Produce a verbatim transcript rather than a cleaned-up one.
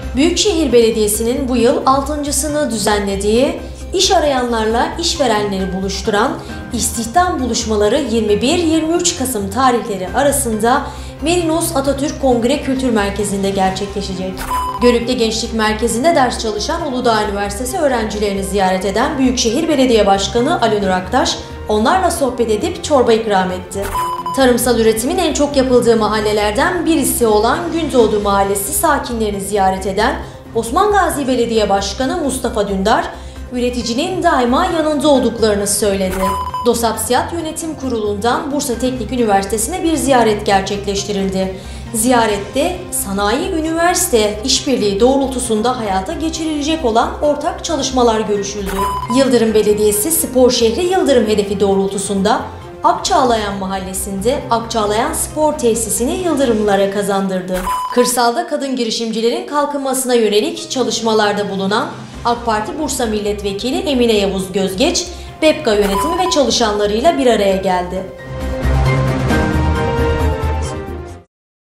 Büyükşehir Belediyesi'nin bu yıl altıncısını düzenlediği, iş arayanlarla işverenleri buluşturan istihdam buluşmaları yirmi bir yirmi üç Kasım tarihleri arasında Merinos Atatürk Kongre Kültür Merkezi'nde gerçekleşecek. Görükle Gençlik Merkezi'nde ders çalışan Uludağ Üniversitesi öğrencilerini ziyaret eden Büyükşehir Belediye Başkanı Ali Nur Aktaş, onlarla sohbet edip çorba ikram etti. Tarımsal üretimin en çok yapıldığı mahallelerden birisi olan Gündoğdu Mahallesi sakinlerini ziyaret eden Osman Gazi Belediye Başkanı Mustafa Dündar, üreticinin daima yanında olduklarını söyledi. DOSAPSİAD Yönetim Kurulu'ndan Bursa Teknik Üniversitesi'ne bir ziyaret gerçekleştirildi. Ziyarette sanayi üniversite işbirliği doğrultusunda hayata geçirilecek olan ortak çalışmalar görüşüldü. Yıldırım Belediyesi Spor Şehri Yıldırım hedefi doğrultusunda Akçağlayan Mahallesi'nde Akçağlayan Spor Tesisini Yıldırımlılara kazandırdı. Kırsalda kadın girişimcilerin kalkınmasına yönelik çalışmalarda bulunan AK Parti Bursa Milletvekili Emine Yavuz Gözgeç, BEPKA yönetimi ve çalışanlarıyla bir araya geldi.